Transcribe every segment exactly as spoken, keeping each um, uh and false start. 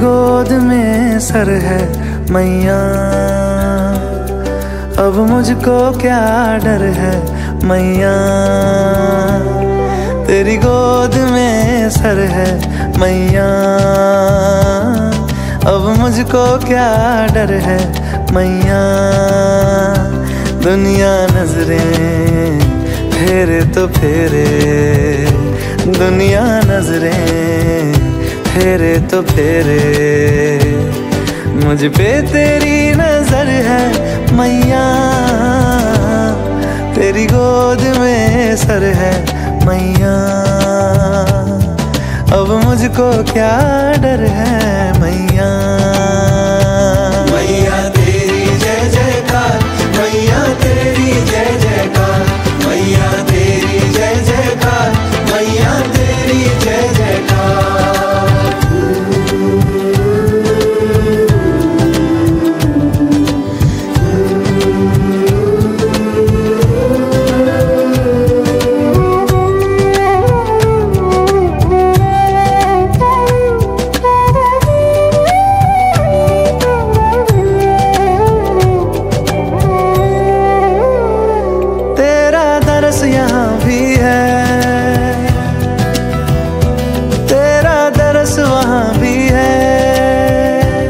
गोद में सर है मैया, अब मुझको क्या डर है मैया। तेरी गोद में सर है मैया, अब मुझको क्या डर है मैया। दुनिया नजरें फेरे तो फेरे, दुनिया नजरें फेरे तो फेरे, मुझ पे तेरी नजर है मैया। तेरी गोद में सर है मैया, अब मुझको क्या डर है मैया। मैया तेरी जय जयकार, मैया तेरी जय जयकार, मैया तेरी जय जयकार, मैया तेरी जय जयकार। यहाँ भी है, तेरा दरस वहाँ भी है।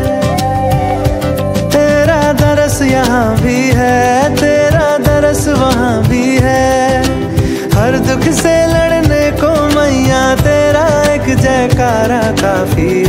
तेरा दरस यहाँ भी है, तेरा दरस वहाँ भी है। हर दुख से लड़ने को मैया तेरा एक जयकारा काफी